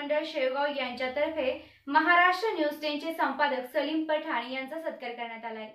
मंडळ शेवगाव यांच्यातर्फे महाराष्ट्र न्यूज 10 चे संपादक सलीम पठाण यांचा सत्कार करण्यात आला आहे।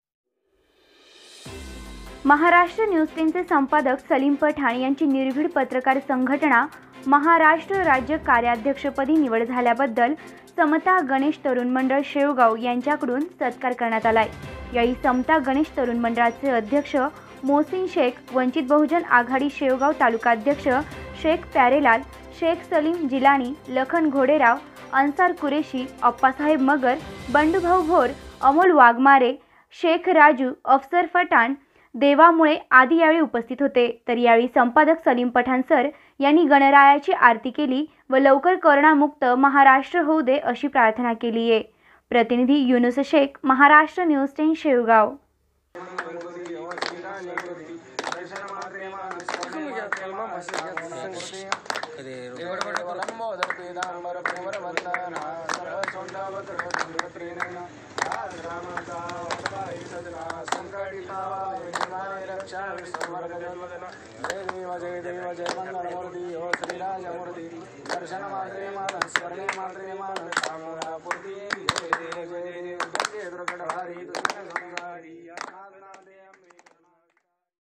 महाराष्ट्र न्यूज 10 चे संपादक सलीम पठाण यांची निर्भीड पत्रकार संघटना महाराष्ट्र राज्य कार्याध्यक्षपदी निवड झाल्याबद्दल समता गणेश तरुण मंडळ शेवगाव यांच्याकडून सत्कार करण्यात आला आहे। यावेळी समता गणेश तरुण मंडळाचे अध्यक्ष मोहसिन शेख, वंचित बहुजन आघाडी शेवगाव तालुकाध्यक्ष शेख प्यारेलाल, शेख सलीम जिलानी, लखन घोडेराव, अन्सार कुरेशी, अप्पासाहेब मगर, बंडूभाऊ भोर, अमोल वाघमारे, शेख राजू, अफसर पठाण, देवामुळे आदी यावेळी उपस्थित होते। तर यावेळी संपादक सलीम पठाण सर यांनी गणरायाची आरती केली व लवकर करोनामुक्त महाराष्ट्र होऊ दे अशी प्रार्थना केली आहे। प्रतिनिधी युनुस शेख, महाराष्ट्र न्यूज 10 शेवगाव। जय देव जय मंगल मूर्ति हो श्री राज मूर्ति दर्शन मात्रे मान स्मरणे मात्रे मान